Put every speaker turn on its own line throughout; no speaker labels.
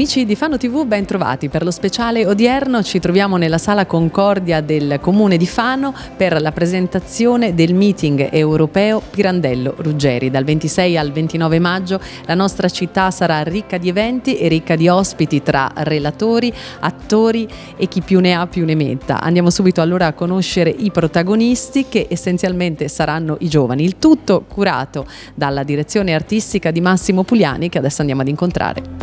Amici di Fano TV, ben trovati. Per lo speciale odierno ci troviamo nella Sala Concordia del Comune di Fano per la presentazione del meeting europeo Pirandello Ruggeri. Dal 26 al 29 maggio la nostra città sarà ricca di eventi e ricca di ospiti tra relatori, attori e chi più ne ha più ne metta. Andiamo subito allora a conoscere i protagonisti, che essenzialmente saranno i giovani. Il tutto curato dalla direzione artistica di Massimo Pugliani, che adesso andiamo ad incontrare.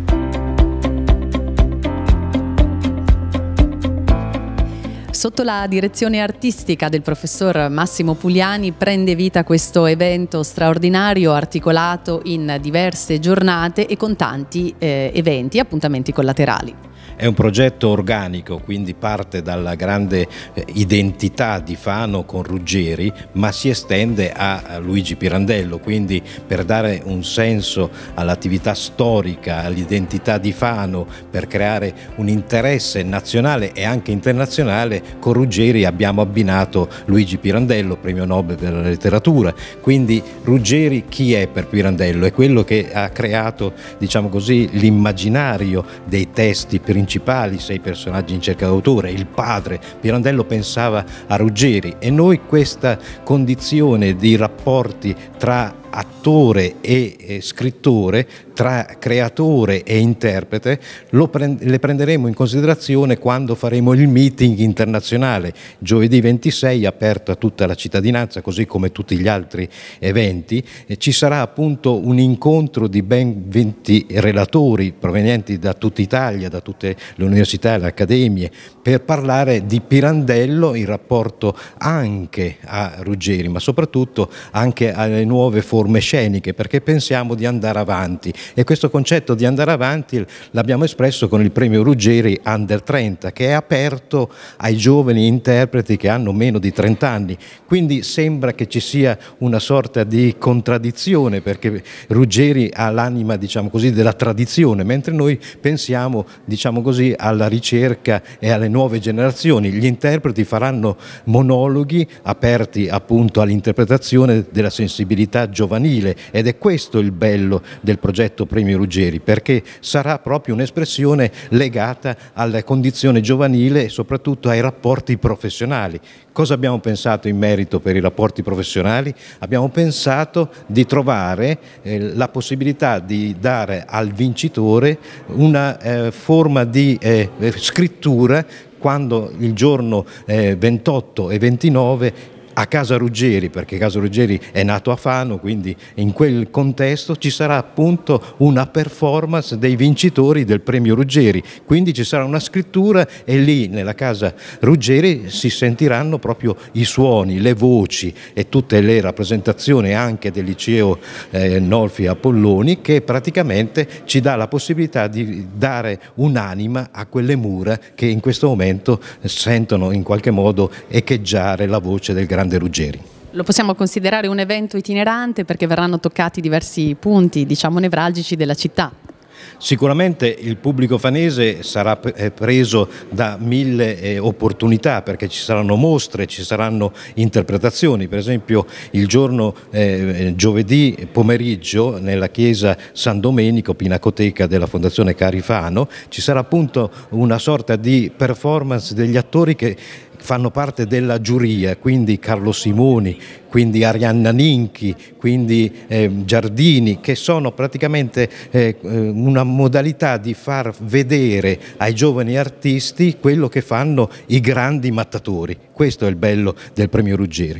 Sotto la direzione artistica del professor Massimo Pugliani prende vita questo evento straordinario articolato in diverse giornate e con tanti eventi e appuntamenti collaterali.
È un progetto organico, quindi parte dalla grande identità di Fano con Ruggeri, ma si estende a Luigi Pirandello, quindi per dare un senso all'attività storica, all'identità di Fano, per creare un interesse nazionale e anche internazionale, con Ruggeri abbiamo abbinato Luigi Pirandello, premio Nobel della letteratura. Quindi Ruggeri chi è per Pirandello? È quello che ha creato, diciamo così, l'immaginario dei testi principali, 6 personaggi in cerca d'autore, il padre. Pirandello pensava a Ruggeri e noi questa condizione di rapporti tra attore e scrittore, tra creatore e interprete, le prenderemo in considerazione quando faremo il meeting internazionale giovedì 26, aperto a tutta la cittadinanza, così come tutti gli altri eventi. Ci sarà appunto un incontro di ben 20 relatori provenienti da tutta Italia, da tutte le università e le accademie, per parlare di Pirandello in rapporto anche a Ruggeri, ma soprattutto anche alle nuove forme sceniche, perché pensiamo di andare avanti, e questo concetto di andare avanti l'abbiamo espresso con il premio Ruggeri Under 30, che è aperto ai giovani interpreti che hanno meno di 30 anni. Quindi sembra che ci sia una sorta di contraddizione, perché Ruggeri ha l'anima, diciamo così, della tradizione, mentre noi pensiamo, diciamo così, alla ricerca e alle nuove generazioni. Gli interpreti faranno monologhi aperti appunto all'interpretazione della sensibilità giovanile, ed è questo il bello del progetto Premio Ruggeri, perché sarà proprio un'espressione legata alla condizione giovanile e soprattutto ai rapporti professionali. Cosa abbiamo pensato in merito per i rapporti professionali? Abbiamo pensato di trovare la possibilità di dare al vincitore una forma di scrittura quando il giorno 28 e 29 a Casa Ruggeri, perché Casa Ruggeri è nato a Fano, quindi in quel contesto ci sarà appunto una performance dei vincitori del premio Ruggeri, quindi ci sarà una scrittura e lì nella Casa Ruggeri si sentiranno proprio i suoni, le voci e tutte le rappresentazioni anche del liceo Nolfi Apolloni, che praticamente ci dà la possibilità di dare un'anima a quelle mura che in questo momento sentono in qualche modo echeggiare la voce del grande Ruggeri.
Lo possiamo considerare un evento itinerante perché verranno toccati diversi punti, diciamo, nevralgici della città.
Sicuramente il pubblico fanese sarà preso da 1000 opportunità, perché ci saranno mostre, ci saranno interpretazioni. Per esempio il giorno giovedì pomeriggio nella chiesa San Domenico, pinacoteca della Fondazione Cari Fano, ci sarà appunto una sorta di performance degli attori che fanno parte della giuria, quindi Carlo Simoni, quindi Arianna Ninchi, quindi Giardini, che sono praticamente una modalità di far vedere ai giovani artisti quello che fanno i grandi mattatori. Questo è il bello del premio Ruggeri.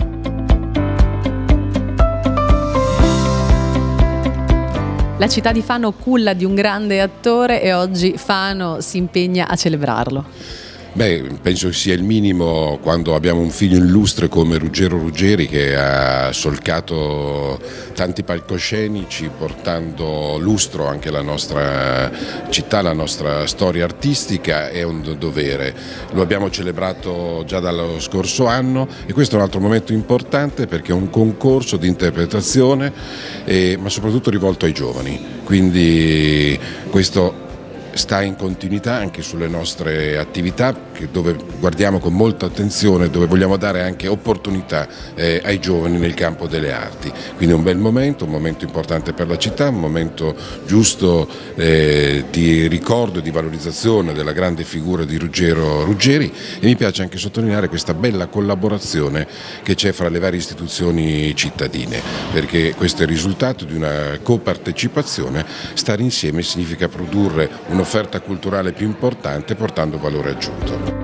La città di Fano culla di un grande attore e oggi Fano si impegna a celebrarlo.
Beh, penso sia il minimo quando abbiamo un figlio illustre come Ruggero Ruggeri, che ha solcato tanti palcoscenici portando lustro anche alla nostra città, alla nostra storia artistica. È un dovere. Lo abbiamo celebrato già dallo scorso anno e questo è un altro momento importante, perché è un concorso di interpretazione ma soprattutto rivolto ai giovani, quindi questo sta in continuità anche sulle nostre attività, dove guardiamo con molta attenzione, dove vogliamo dare anche opportunità ai giovani nel campo delle arti. Quindi un bel momento, un momento importante per la città, un momento giusto di ricordo e di valorizzazione della grande figura di Ruggero Ruggeri, e mi piace anche sottolineare questa bella collaborazione che c'è fra le varie istituzioni cittadine, perché questo è il risultato di una copartecipazione. Stare insieme significa produrre un'offerta culturale più importante portando valore aggiunto.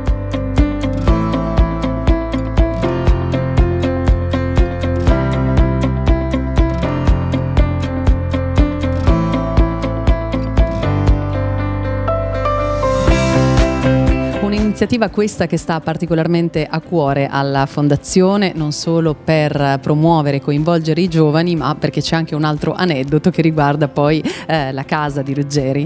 Un'iniziativa questa che sta particolarmente a cuore alla Fondazione, non solo per promuovere e coinvolgere i giovani, ma perché c'è anche un altro aneddoto che riguarda poi la casa di Ruggeri.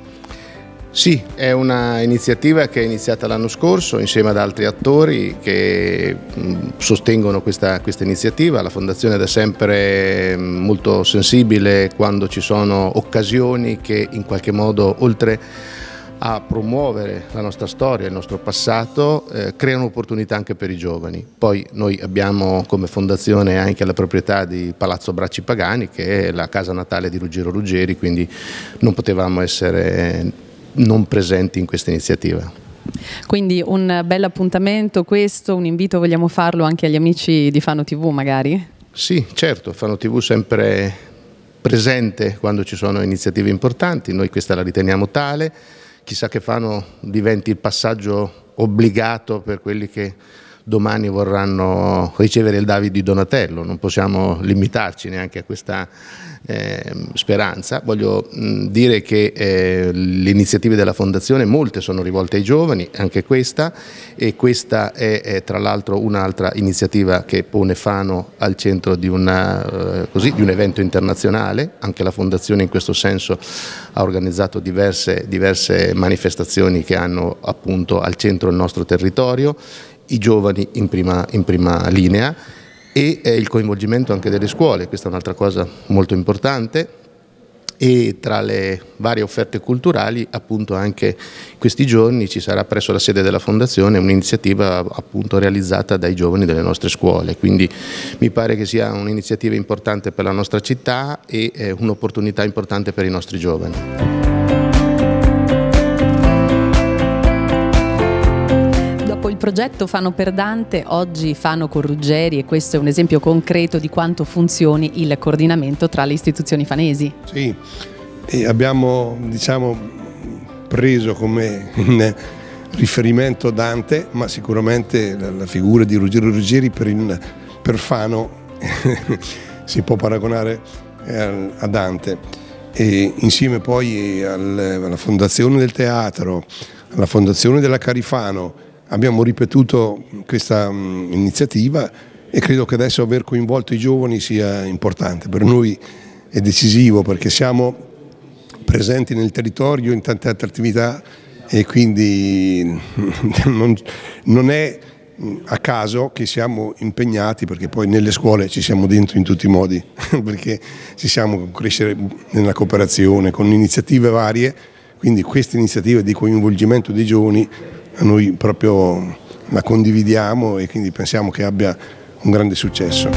Sì, è una iniziativa che è iniziata l'anno scorso insieme ad altri attori che sostengono questa iniziativa. La Fondazione è da sempre molto sensibile quando ci sono occasioni che in qualche modo, oltre a promuovere la nostra storia, il nostro passato, creano opportunità anche per i giovani. Poi noi abbiamo come fondazione anche la proprietà di Palazzo Bracci Pagani, che è la casa natale di Ruggero Ruggeri, quindi non potevamo essere non presenti in questa iniziativa.
Quindi un bel appuntamento questo, un invito vogliamo farlo anche agli amici di Fano TV magari?
Sì, certo, Fano TV sempre presente quando ci sono iniziative importanti, noi questa la riteniamo tale. Chissà che Fano diventi il passaggio obbligato per quelli che domani vorranno ricevere il David di Donatello. Non possiamo limitarci neanche a questa speranza. Voglio dire che le iniziative della Fondazione, molte sono rivolte ai giovani, anche questa, e questa è tra l'altro un'altra iniziativa che pone Fano al centro di un evento internazionale. Anche la Fondazione in questo senso ha organizzato diverse manifestazioni che hanno appunto al centro il nostro territorio, i giovani in prima linea, e il coinvolgimento anche delle scuole. Questa è un'altra cosa molto importante, e tra le varie offerte culturali appunto anche questi giorni ci sarà presso la sede della Fondazione un'iniziativa appunto realizzata dai giovani delle nostre scuole, quindi mi pare che sia un'iniziativa importante per la nostra città e un'opportunità importante per i nostri giovani.
Il progetto Fano per Dante, oggi Fano con Ruggeri, e questo è un esempio concreto di quanto funzioni il coordinamento tra le istituzioni fanesi.
Sì, e abbiamo preso come riferimento Dante, ma sicuramente la figura di Ruggero Ruggeri per Fano si può paragonare a Dante, e insieme poi alla Fondazione del Teatro, alla Fondazione della Carifano abbiamo ripetuto questa iniziativa, e credo che adesso aver coinvolto i giovani sia importante. Per noi è decisivo perché siamo presenti nel territorio in tante altre attività, e quindi non è a caso che siamo impegnati, perché poi nelle scuole ci siamo dentro in tutti i modi, perché ci siamo crescere nella cooperazione con iniziative varie, quindi queste iniziative di coinvolgimento dei giovani a noi proprio la condividiamo, e quindi pensiamo che abbia un grande successo.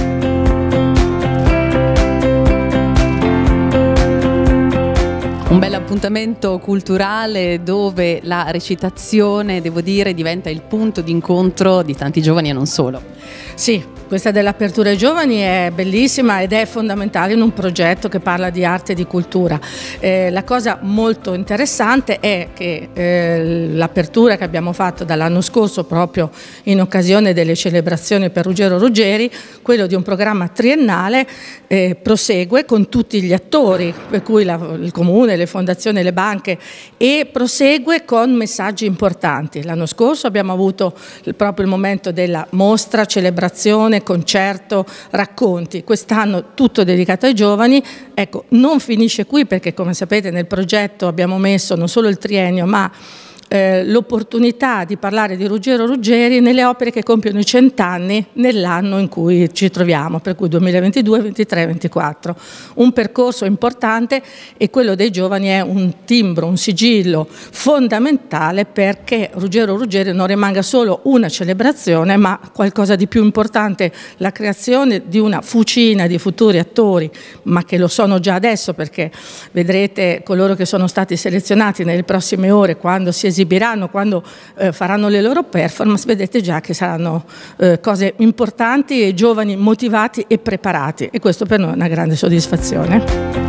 Un bel appuntamento culturale dove la recitazione, devo dire, diventa il punto d'incontro di tanti giovani e non solo.
Sì, questa dell'apertura ai giovani è bellissima ed è fondamentale in un progetto che parla di arte e di cultura. La cosa molto interessante è che l'apertura che abbiamo fatto dall'anno scorso, proprio in occasione delle celebrazioni per Ruggero Ruggeri, quello di un programma triennale, prosegue con tutti gli attori, per cui il Comune, le fondazioni, le banche, e prosegue con messaggi importanti. L'anno scorso abbiamo avuto proprio il momento della mostra, celebrazione, concerto, racconti. Quest'anno tutto dedicato ai giovani. Ecco, non finisce qui, perché come sapete nel progetto abbiamo messo non solo il triennio ma l'opportunità di parlare di Ruggero Ruggeri nelle opere che compiono i 100 anni nell'anno in cui ci troviamo, per cui 2022, 23, 24. Un percorso importante, e quello dei giovani è un timbro, un sigillo fondamentale perché Ruggero Ruggeri non rimanga solo una celebrazione, ma qualcosa di più importante, la creazione di una fucina di futuri attori, ma che lo sono già adesso, perché vedrete coloro che sono stati selezionati nelle prossime ore, quando si esibiranno, quando faranno le loro performance, vedete già che saranno cose importanti, e giovani motivati e preparati, e questo per noi è una grande soddisfazione.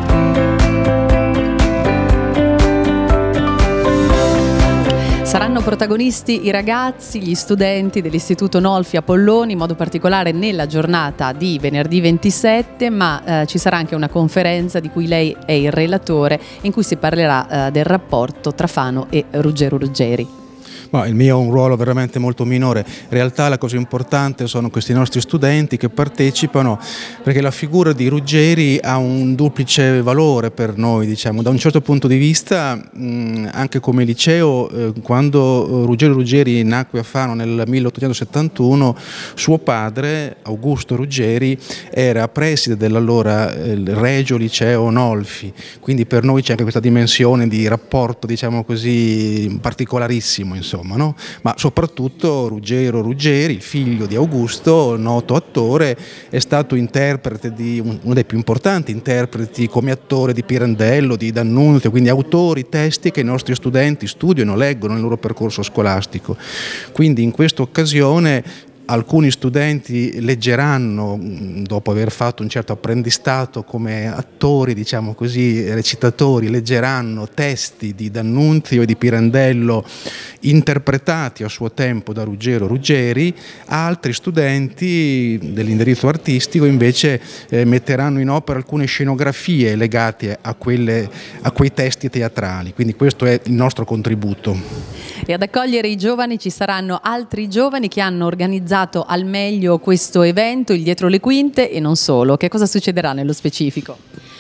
Saranno protagonisti i ragazzi, gli studenti dell'Istituto Nolfi a Polloni, in modo particolare nella giornata di venerdì 27, ma ci sarà anche una conferenza di cui lei è il relatore, in cui si parlerà del rapporto tra Fano e Ruggero Ruggeri.
Ma il mio è un ruolo veramente molto minore. In realtà la cosa importante sono questi nostri studenti che partecipano, perché la figura di Ruggeri ha un duplice valore per noi, diciamo. Da un certo punto di vista, anche come liceo, quando Ruggero Ruggeri nacque a Fano nel 1871, suo padre, Augusto Ruggeri, era preside dell'allora Regio Liceo Nolfi, quindi per noi c'è anche questa dimensione di rapporto, diciamo così, particolarissimo, insomma. No? Ma soprattutto Ruggero Ruggeri, il figlio di Augusto, noto attore, è stato interprete di uno dei più importanti interpreti come attore di Pirandello, di D'Annunzio, quindi autori, testi che i nostri studenti studiano, leggono nel loro percorso scolastico. Quindi in questa occasione alcuni studenti leggeranno, dopo aver fatto un certo apprendistato come attori, diciamo così, recitatori, leggeranno testi di D'Annunzio e di Pirandello interpretati a suo tempo da Ruggero Ruggeri. Altri studenti dell'indirizzo artistico invece metteranno in opera alcune scenografie legate a quei testi teatrali, quindi questo è il nostro contributo.
E ad accogliere i giovani ci saranno altri giovani che hanno organizzato al meglio questo evento, il Dietro le Quinte, e non solo. Che cosa succederà nello specifico?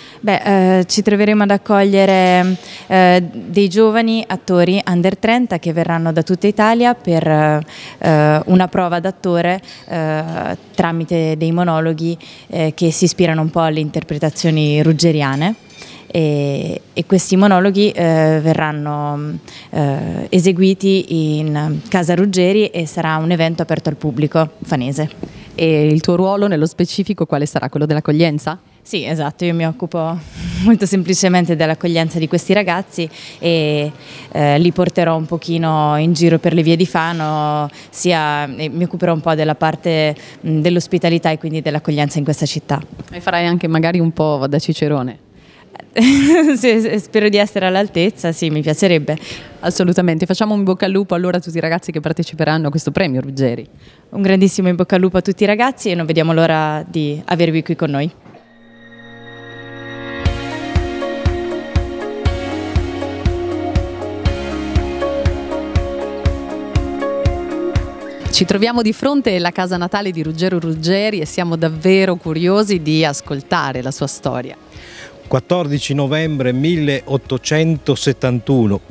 Ci troveremo ad accogliere dei giovani attori under 30 che verranno da tutta Italia per una prova d'attore tramite dei monologhi che si ispirano un po' alle interpretazioni ruggeriane. E questi monologhi verranno eseguiti in Casa Ruggeri e sarà un evento aperto al pubblico fanese.
E il tuo ruolo nello specifico quale sarà? Quello dell'accoglienza?
Sì, esatto, io mi occupo molto semplicemente dell'accoglienza di questi ragazzi e li porterò un pochino in giro per le vie di Fano, mi occuperò un po' della parte dell'ospitalità e quindi dell'accoglienza in questa città.
E farai anche magari un po' da cicerone?
Spero di essere all'altezza, sì, mi piacerebbe.
Assolutamente, facciamo un in bocca al lupo allora a tutti i ragazzi che parteciperanno a questo premio Ruggeri.
Un grandissimo in bocca al lupo a tutti i ragazzi e non vediamo l'ora di avervi qui con noi.
Ci troviamo di fronte alla casa natale di Ruggero Ruggeri e siamo davvero curiosi di ascoltare la sua storia.
14 novembre 1871,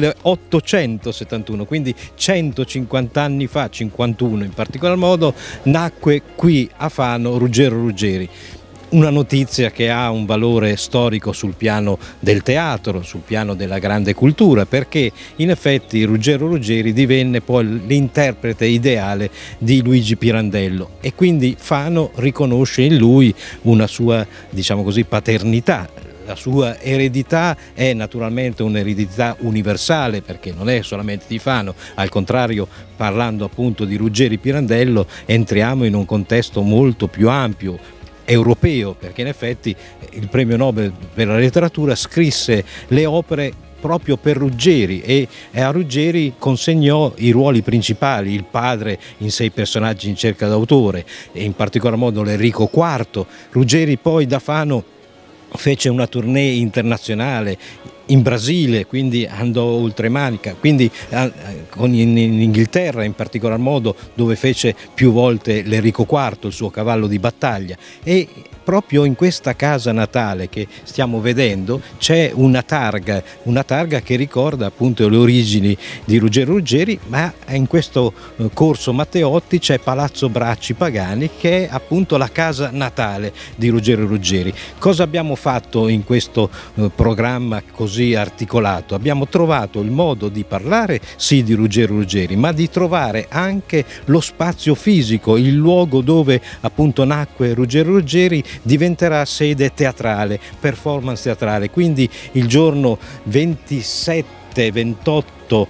quindi 150 anni fa, 51 in particolar modo, nacque qui a Fano Ruggero Ruggeri. Una notizia che ha un valore storico sul piano del teatro, sul piano della grande cultura, perché in effetti Ruggero Ruggeri divenne poi l'interprete ideale di Luigi Pirandello e quindi Fano riconosce in lui una sua, diciamo così, paternità. La sua eredità è naturalmente un'eredità universale perché non è solamente di Fano, al contrario, parlando appunto di Ruggeri Pirandello entriamo in un contesto molto più ampio, europeo, perché in effetti il premio Nobel per la letteratura scrisse le opere proprio per Ruggeri e a Ruggeri consegnò i ruoli principali, il padre in 6 personaggi in cerca d'autore e in particolar modo l'Enrico IV. Ruggeri poi da Fano fece una tournée internazionale in Brasile, quindi andò oltremanica, quindi in Inghilterra in particolar modo, dove fece più volte l'Enrico IV, il suo cavallo di battaglia, e proprio in questa casa natale che stiamo vedendo c'è una targa che ricorda appunto le origini di Ruggero Ruggeri, ma in questo corso Matteotti c'è Palazzo Bracci Pagani, che è appunto la casa natale di Ruggero Ruggeri. Cosa abbiamo fatto in questo programma così articolato? Abbiamo trovato il modo di parlare sì di Ruggero Ruggeri, ma di trovare anche lo spazio fisico, il luogo dove appunto nacque Ruggero Ruggeri diventerà sede teatrale, performance teatrale, quindi il giorno 27, 28,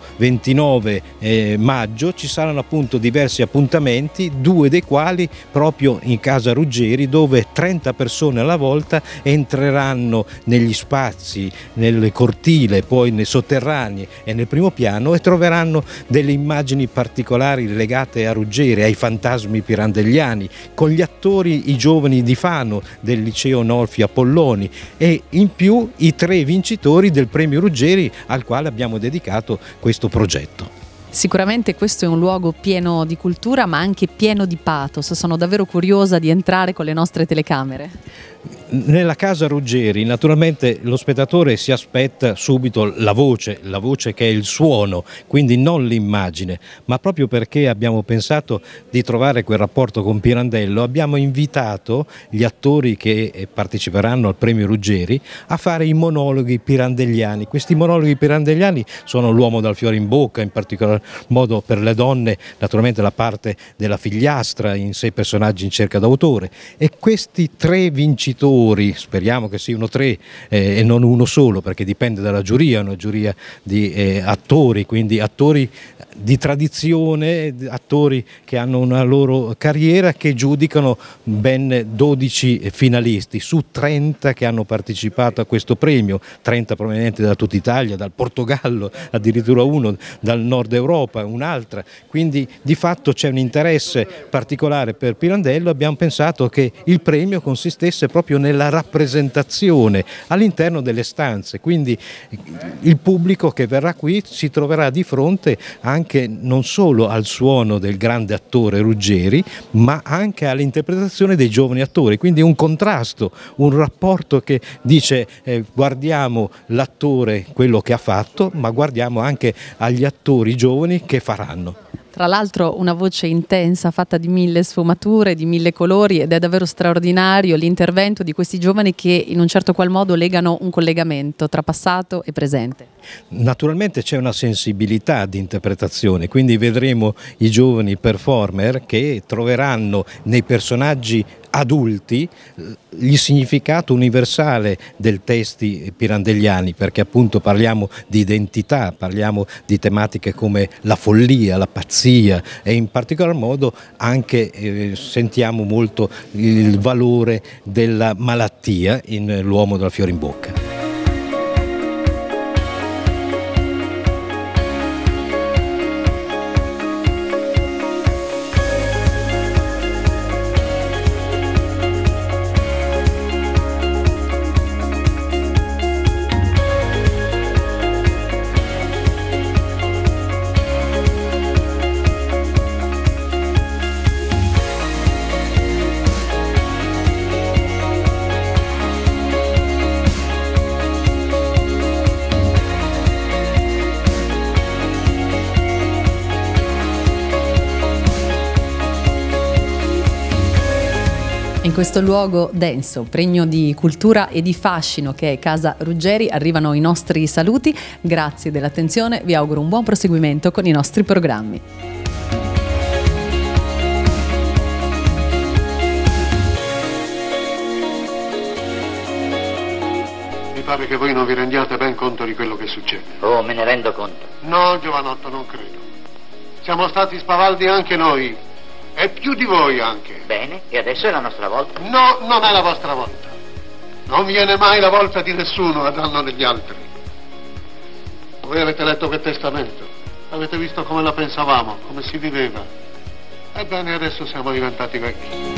29 maggio ci saranno appunto diversi appuntamenti, 2 dei quali proprio in casa Ruggeri, dove 30 persone alla volta entreranno negli spazi, nel cortile, poi nei sotterranei e nel primo piano, e troveranno delle immagini particolari legate a Ruggeri, ai fantasmi pirandelliani, con gli attori, i giovani di Fano del liceo Nolfi Apolloni, e in più i 3 vincitori del premio Ruggeri al quale abbiamo dedicato questo progetto.
Sicuramente questo è un luogo pieno di cultura, ma anche pieno di pathos. Sono davvero curiosa di entrare con le nostre telecamere.
Nella casa Ruggeri naturalmente lo spettatore si aspetta subito la voce che è il suono, quindi non l'immagine, ma proprio perché abbiamo pensato di trovare quel rapporto con Pirandello abbiamo invitato gli attori che parteciperanno al premio Ruggeri a fare i monologhi pirandelliani. Questi monologhi pirandelliani sono L'uomo dal fiore in bocca, in particolar modo per le donne naturalmente la parte della figliastra in 6 personaggi in cerca d'autore, e questi 3 vincitori, speriamo che siano 3 e non uno solo, perché dipende dalla giuria, una giuria di attori, quindi attori di tradizione, attori che hanno una loro carriera, che giudicano ben 12 finalisti su 30 che hanno partecipato a questo premio, 30 provenienti da tutta Italia, dal Portogallo addirittura uno, dal nord Europa un'altra, quindi di fatto c'è un interesse particolare per Pirandello. Abbiamo pensato che il premio consistesse proprio nella rappresentazione all'interno delle stanze, quindi il pubblico che verrà qui si troverà di fronte anche non solo al suono del grande attore Ruggeri, ma anche all'interpretazione dei giovani attori, quindi un contrasto, un rapporto che dice guardiamo l'attore, quello che ha fatto, ma guardiamo anche agli attori giovani che faranno.
Tra l'altro una voce intensa, fatta di 1000 sfumature, di 1000 colori, ed è davvero straordinario l'intervento di questi giovani che in un certo qual modo legano un collegamento tra passato e presente.
Naturalmente c'è una sensibilità di interpretazione, quindi vedremo i giovani performer che troveranno nei personaggi adulti il significato universale del testi pirandelliani, perché appunto parliamo di identità, parliamo di tematiche come la follia, la pazzia, e in particolar modo anche sentiamo molto il valore della malattia in L'uomo dal fiore in bocca.
In questo luogo denso, pregno di cultura e di fascino che è Casa Ruggeri, arrivano i nostri saluti. Grazie dell'attenzione, vi auguro un buon proseguimento con i nostri programmi.
Mi pare che voi non vi rendiate ben conto di quello che succede.
Oh, me ne rendo conto.
No, giovanotto, non credo. Siamo stati spavaldi anche noi. E più di voi anche.
Bene, e adesso è la nostra volta.
No, non è la vostra volta. Non viene mai la volta di nessuno a danno degli altri. Voi avete letto quel testamento. Avete visto come la pensavamo, come si viveva. Ebbene, adesso siamo diventati vecchi.